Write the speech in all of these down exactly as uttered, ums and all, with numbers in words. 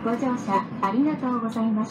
ご乗車ありがとうございました。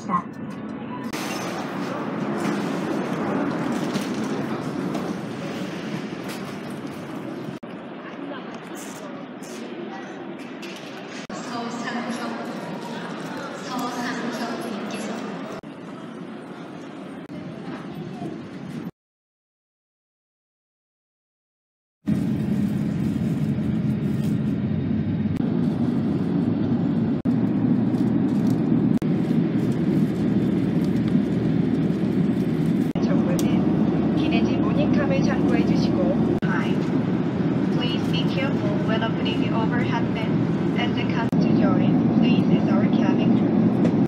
When opening the overhead bin, as the comes to join, please is our cabin crew.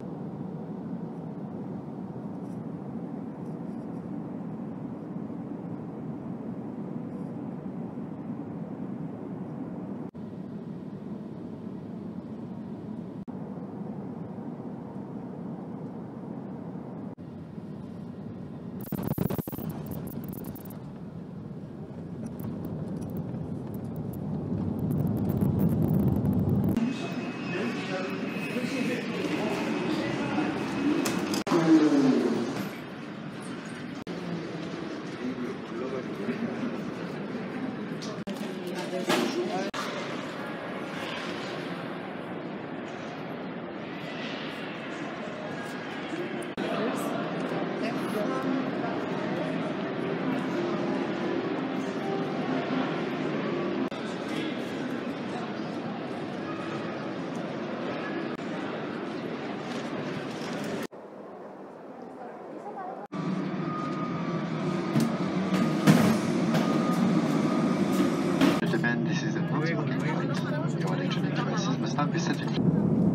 This is a non-smoking flight. Your electronic devices must not be set in.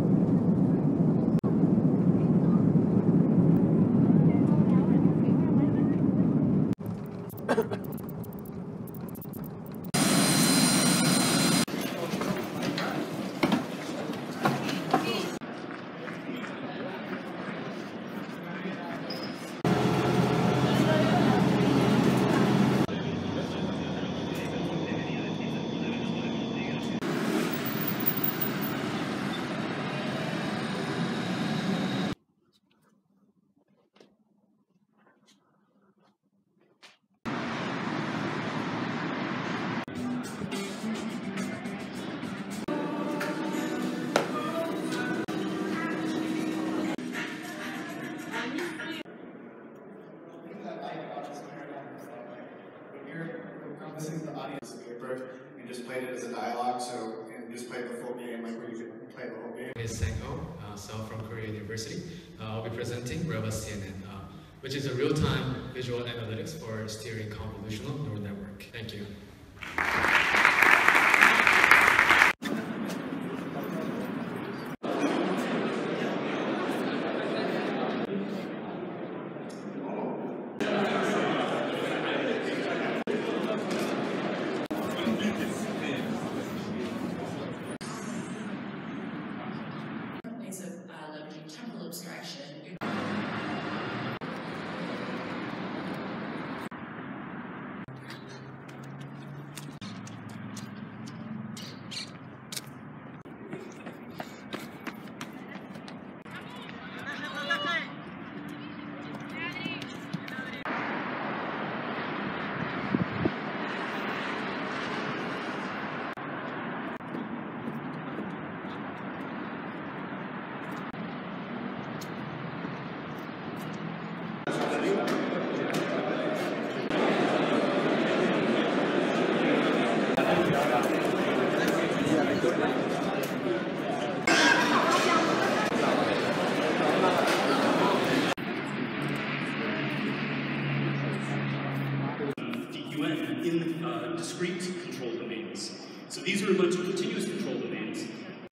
This is the audience paper and just played it as a dialogue, so and just played the full game, like where you can play the whole game. My name is Sang-ho, uh, so from Korea University. Uh, I'll be presenting REVA C N N, uh, which is a real-time visual analytics for steering convolutional neural network. Thank you. Temporal abstraction. in uh, discrete control domains. So these are a bunch of continuous control domains.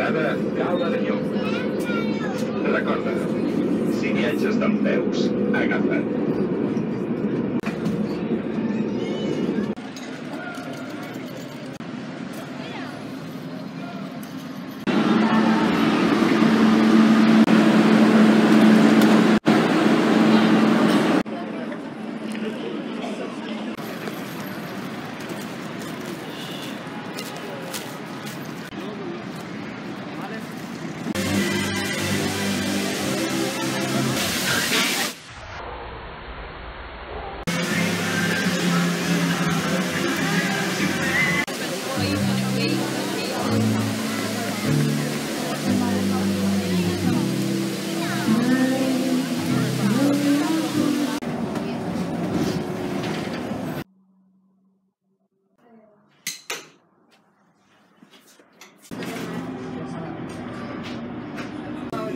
Recorda, si viatges dempeus, agafa't.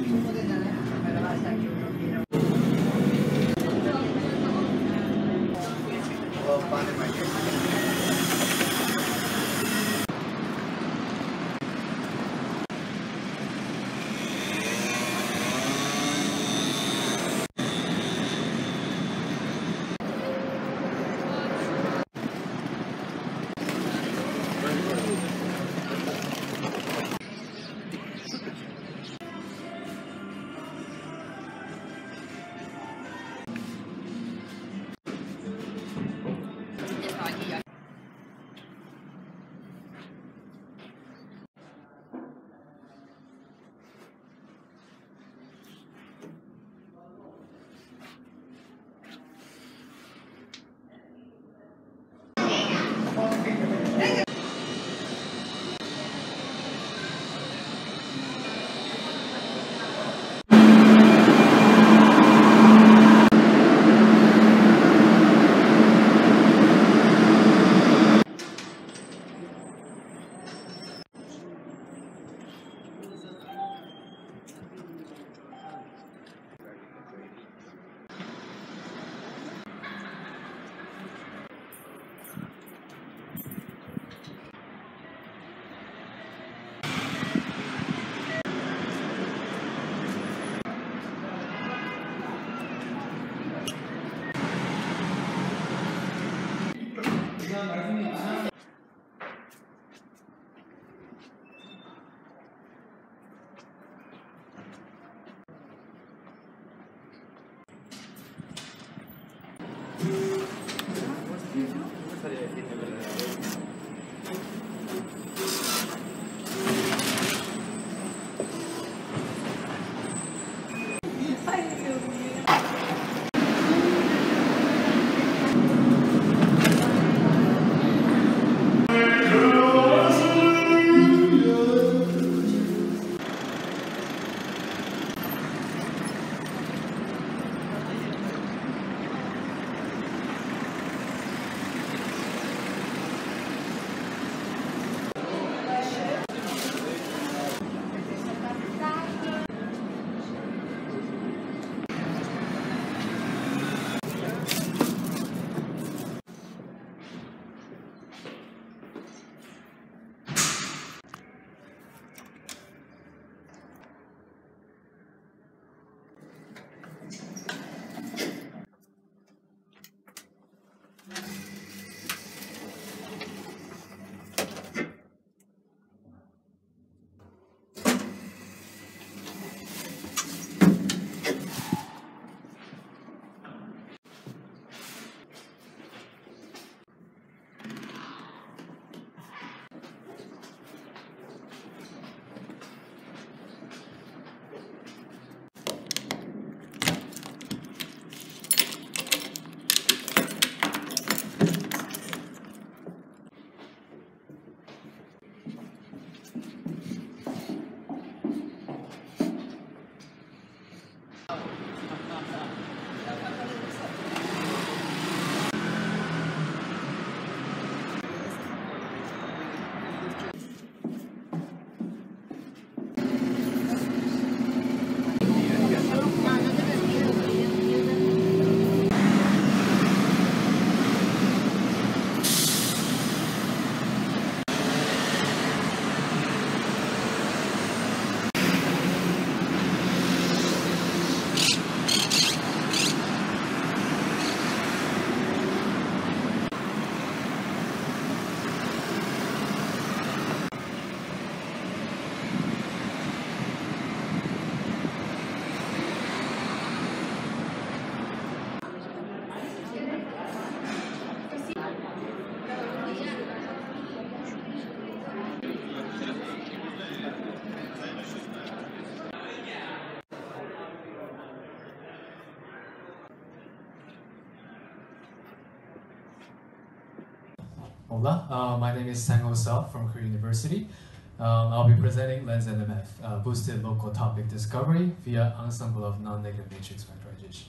Hola, uh, my name is Sang-Ho Seo from Korea University. Um, I'll be presenting Lens N M F, uh, boosted local topic discovery via ensemble of non-negative matrix factorization.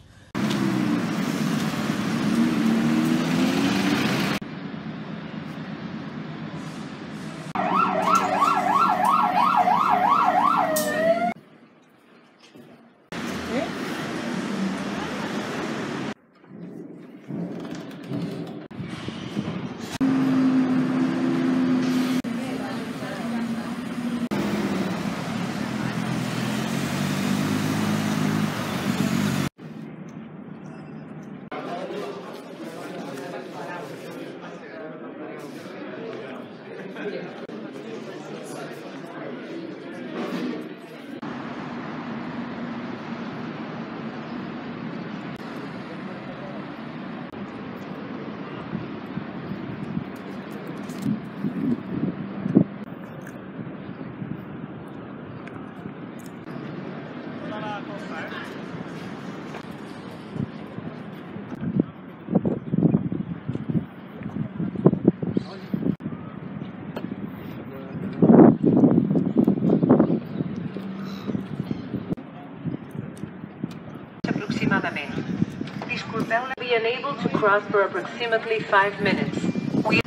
Disculpeu, be unable to cross for approximately five minutes. We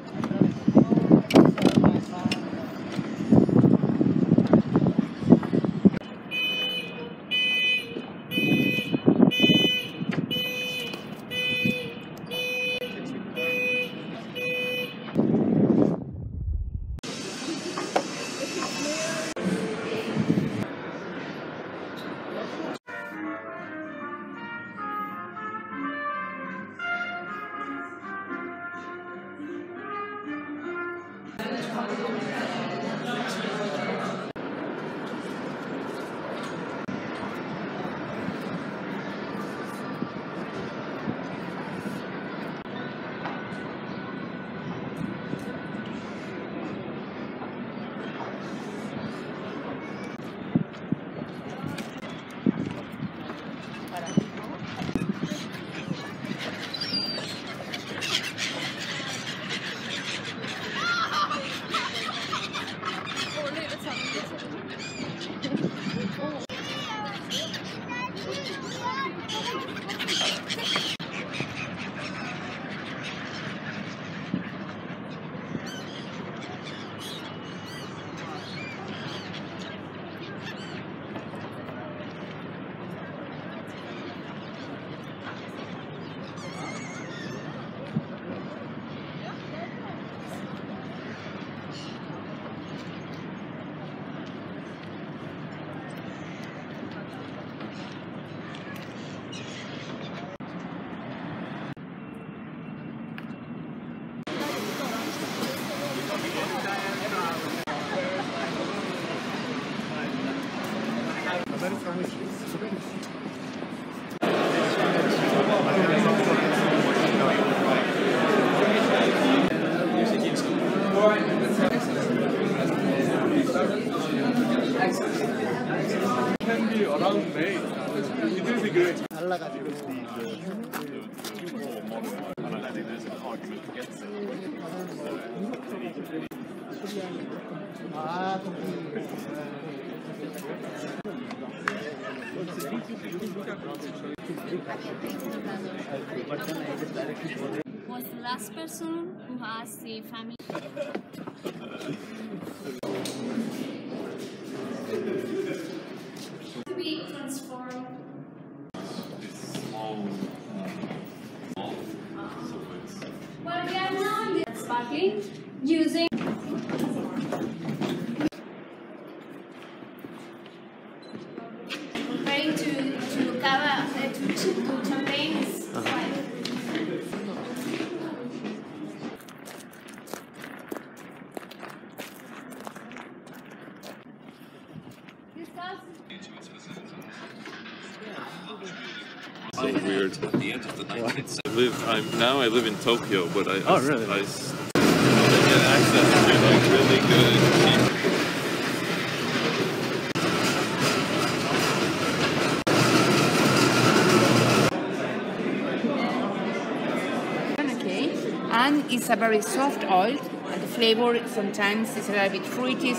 can be around May. It will be great. I think there's an argument against it. Was the last person who has the family. To be transformed. Small. Well, we are now in the sparkling using. Comparing to to cava uh, to, to champagne is quite. So weird. At the end of the nineteenth I live. I'm now. I live in Tokyo, but I. Oh, I, really? I, I get access to like really good cheap. And it's a very soft oil, and the flavor sometimes is a little bit fruity.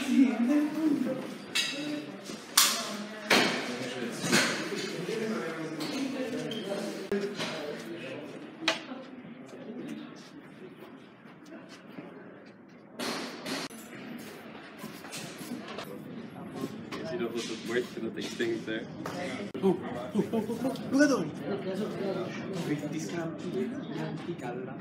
You know, with the work for the big things there. Oh, oh, oh, oh, oh, giocatori! Questi scampi di calla.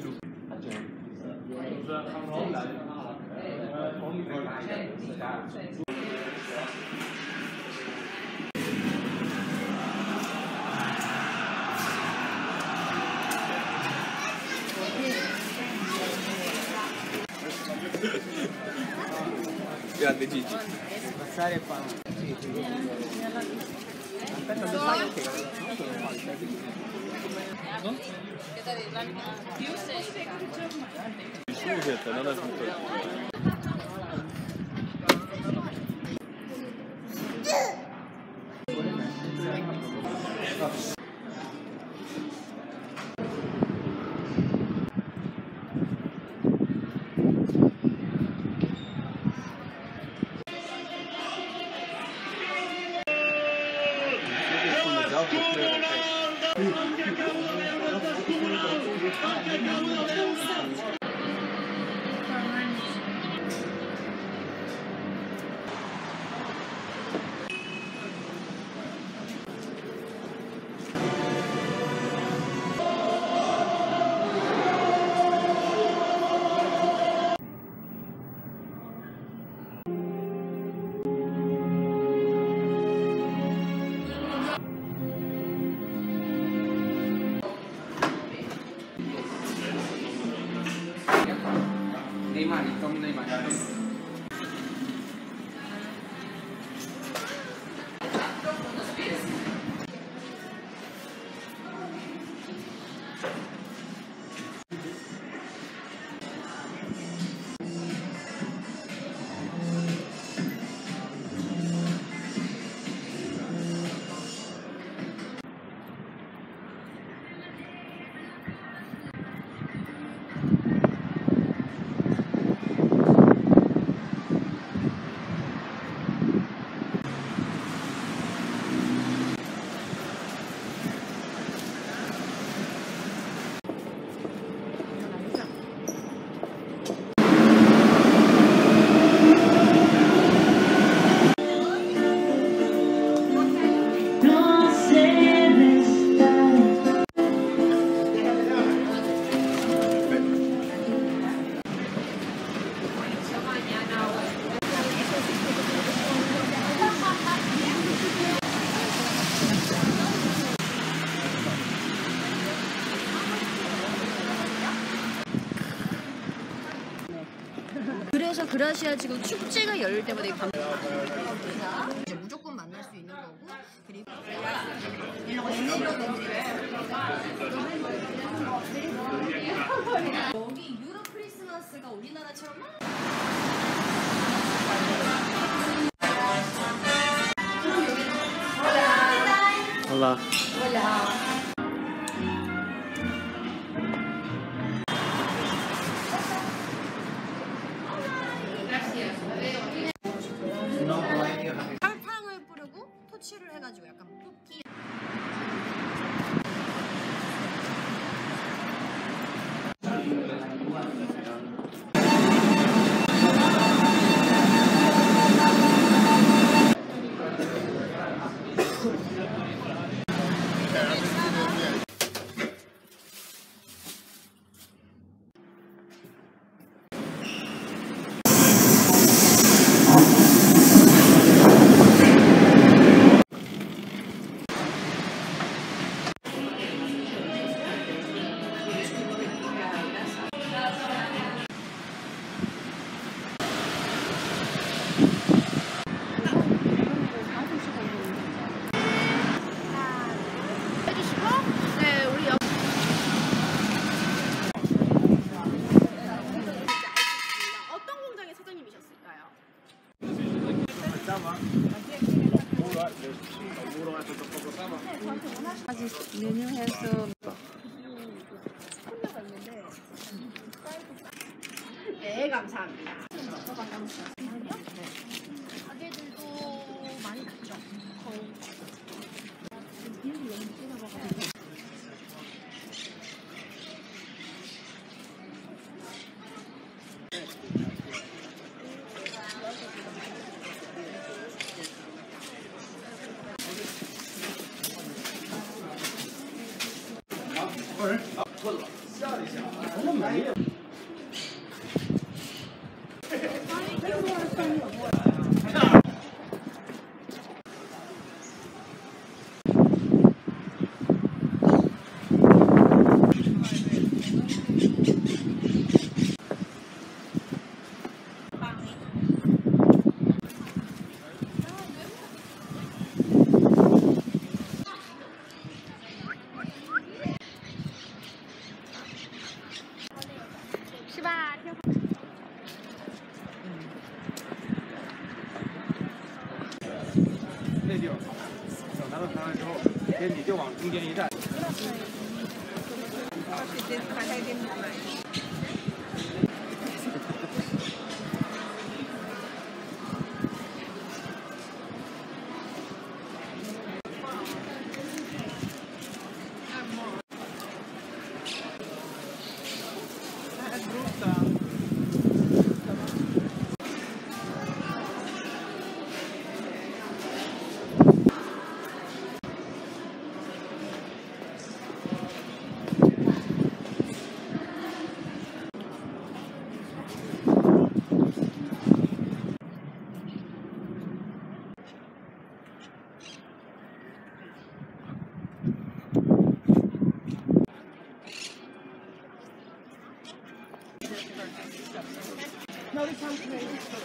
Grande Gigi. Passare e fare. Sì, sì. Aspetta, dove fai che Scusa, non è tutto. Neymar, Tommy Neymar. 그래서 그라시아 지금 축제가 열릴 때마다 이 감... 무조건 만날 수 있는 거고 그리고 여기 유럽 크리스마스가 우리나라처럼 Olá. Olá. 설탕을 뿌리고 토치를 해가지고 약간 쿠키. 아직 메뉴에서 네 감사합니다. 那地方好，拿到台湾之后，直接你就往中间一站。 No, this sounds great.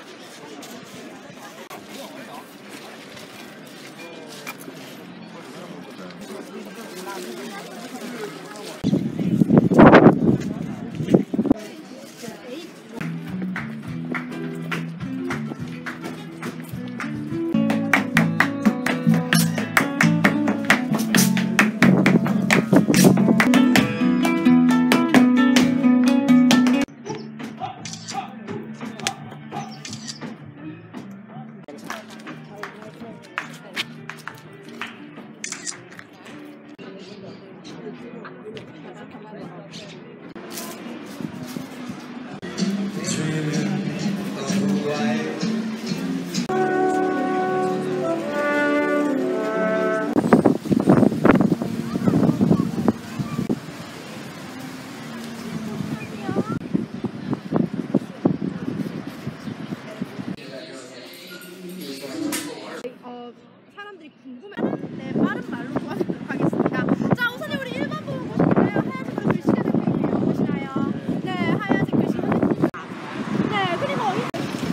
네, 빠른 말로 도와드리도록 하겠습니다. 자, 우선은 우리 일 번 부분 보시나요? 하얀색 글씨가 적혀 있네요. 보시나요? 네, 하얀색 글씨가 적혀 있습니다. 네, 그리고 이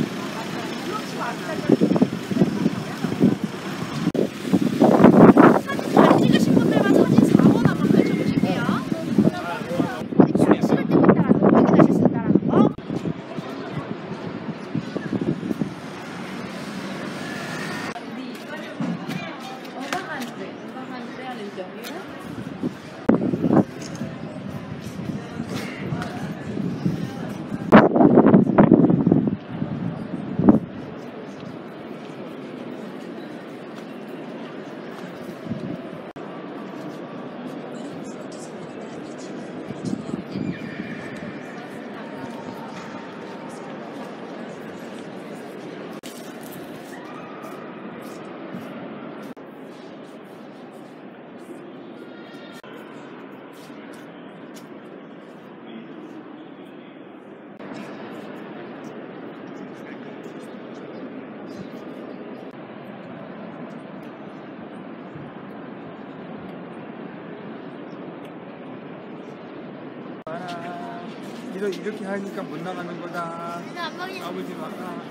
사진 잘 찍으신 분들만 사진 사 번 한번 펼쳐보실게요. 이렇게 안 찍을 때부터 확인하실 수 있다는 거. 이렇게 하니까 못 나가는 거다. 아버지 막아.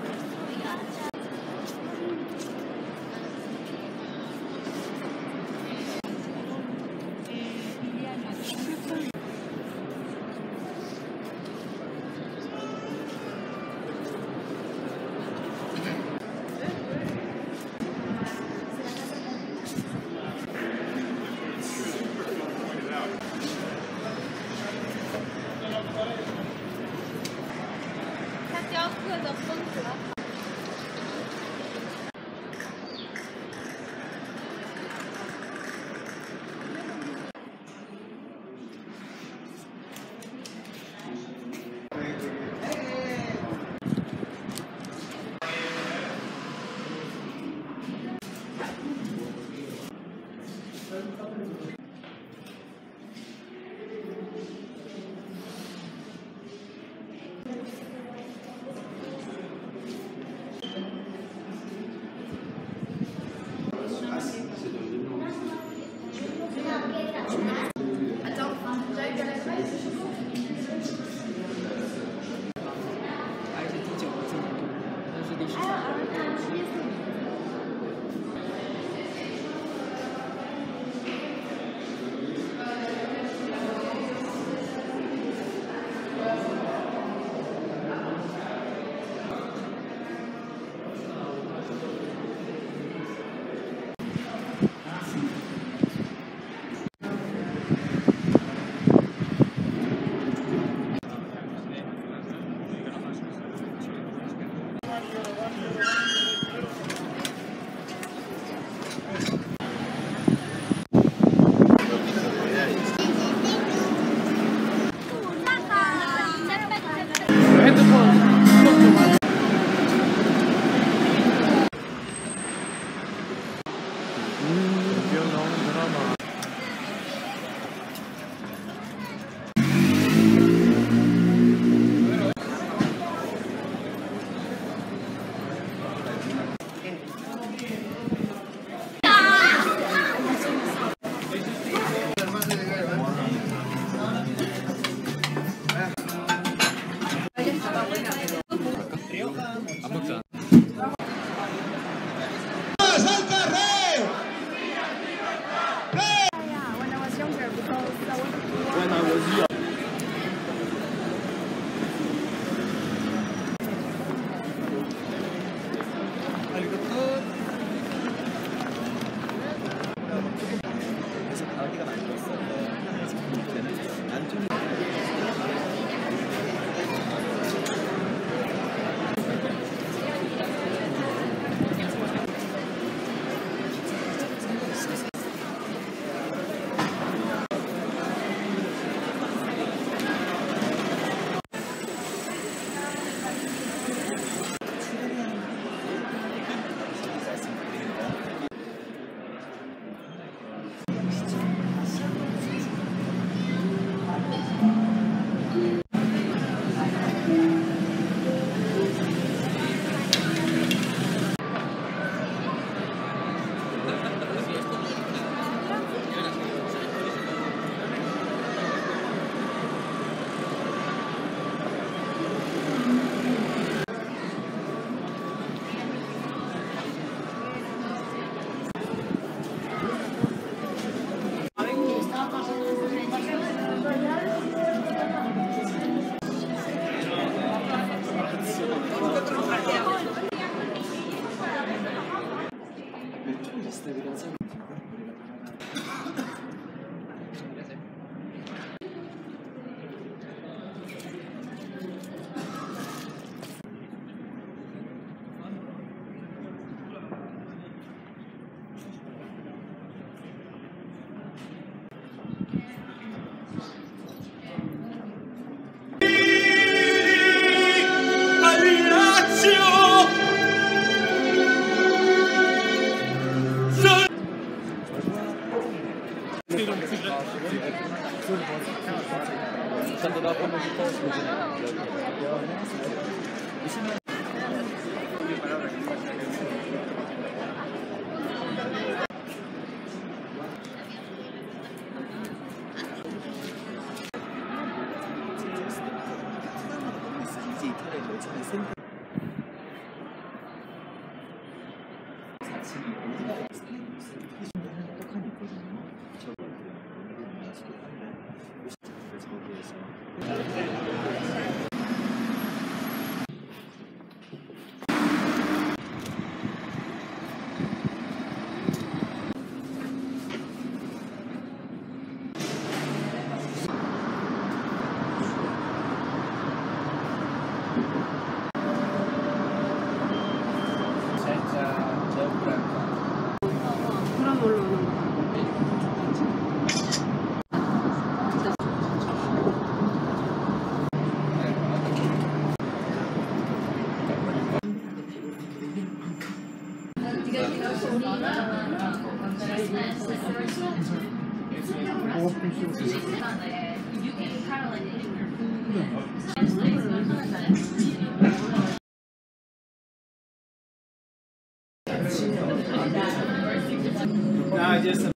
No, just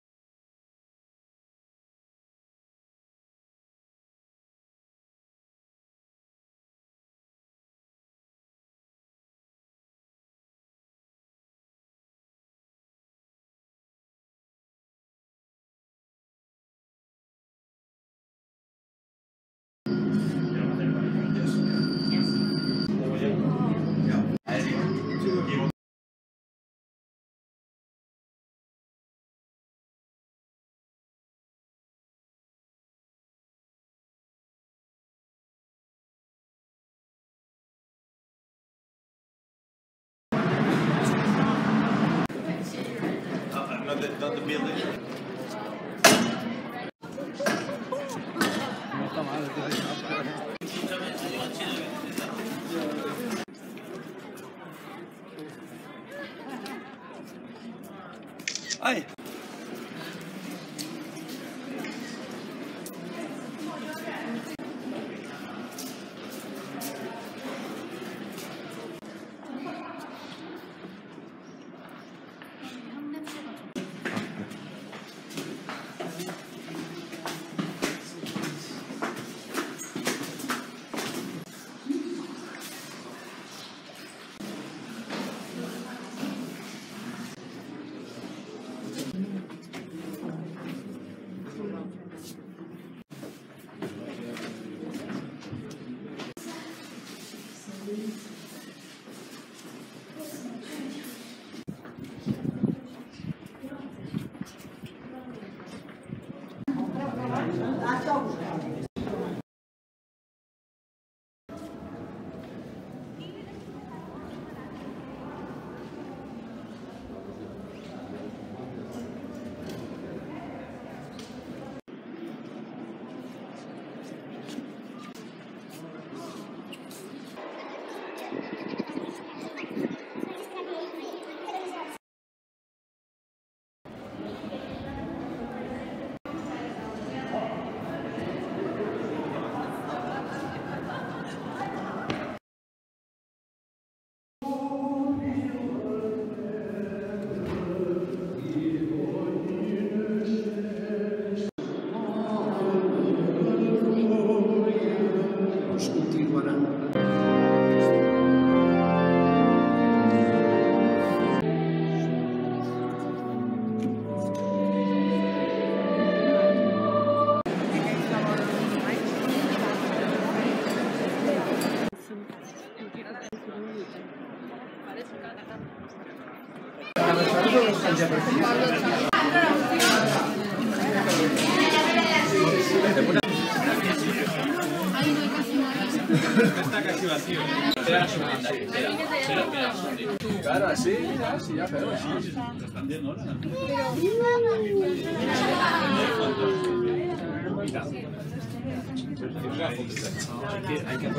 not the, not the building. Ay. Está casi vacío. Claro, así, mira, sí, ya veo. Sí. Lo están viendo ahora. Hay que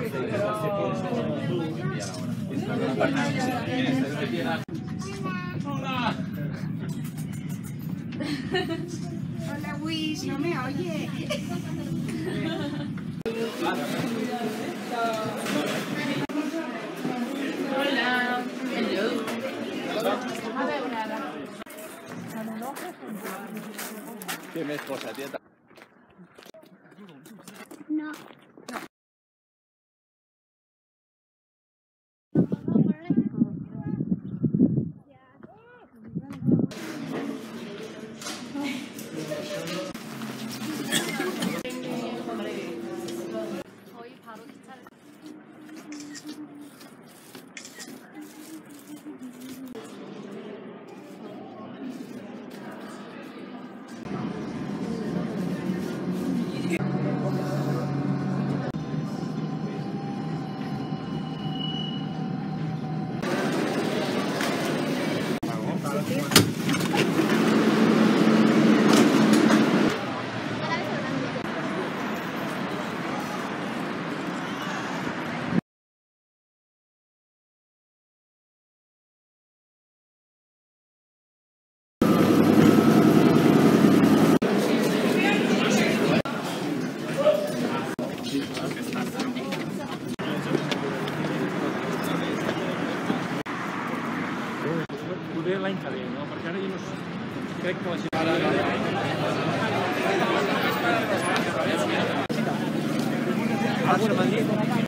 Hola. Hola, Wish, no me oye. Hola. Hello. ¿Qué me esposa, tía? No. 저희 바로 기차를 Poder l'any que ve, no? Perquè ara jo no sé. Crec que la gent... Barça, Madrid.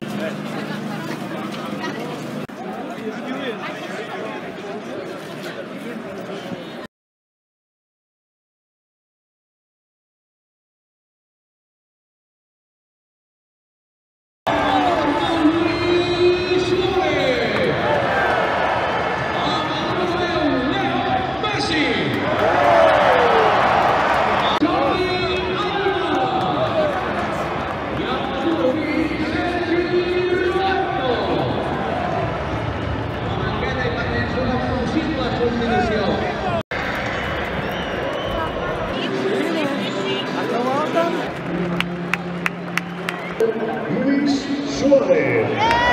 Luis Suárez.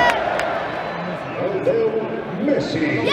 Leo Messi.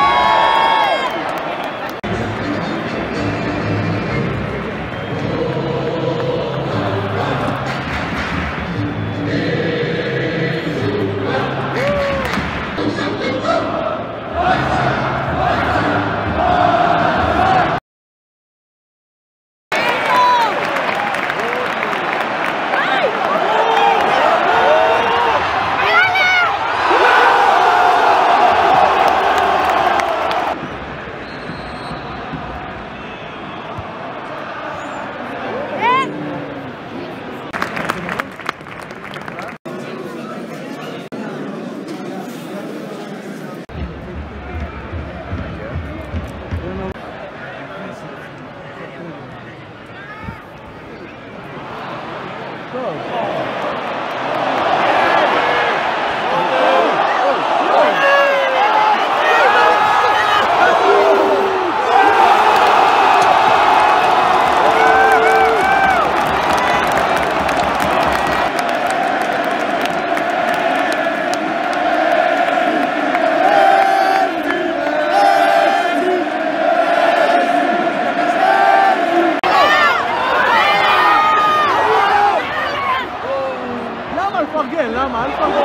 למה? אל תפרגן.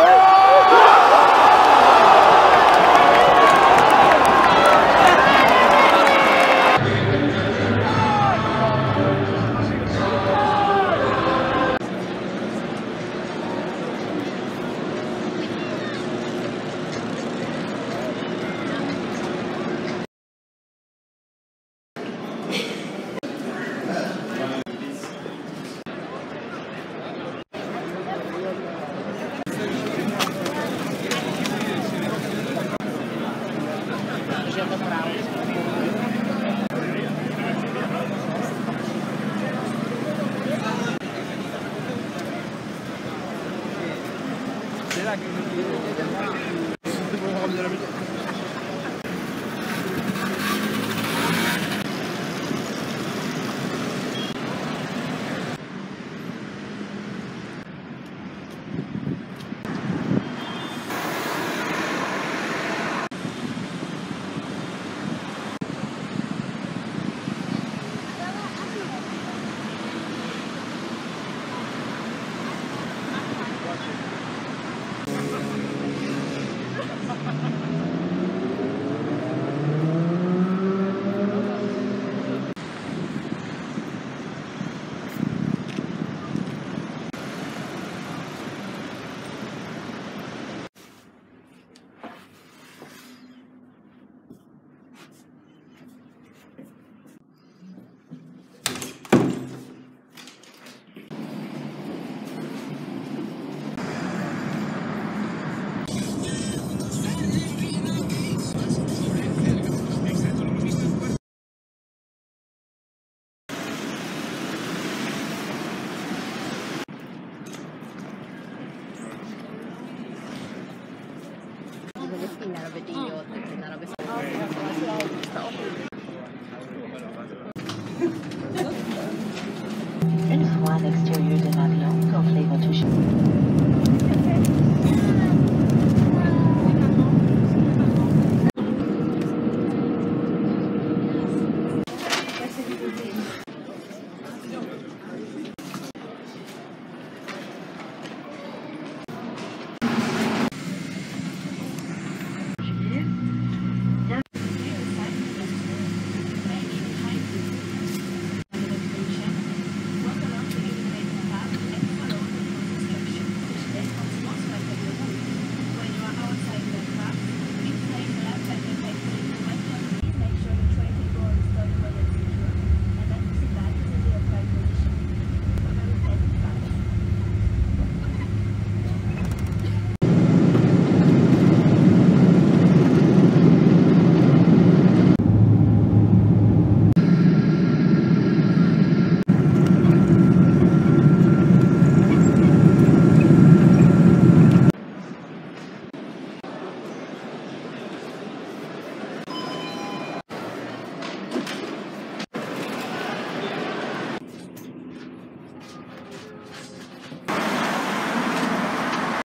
Será que no べていいよって言って並べさせて。 Une fois l'extérieur de l'avion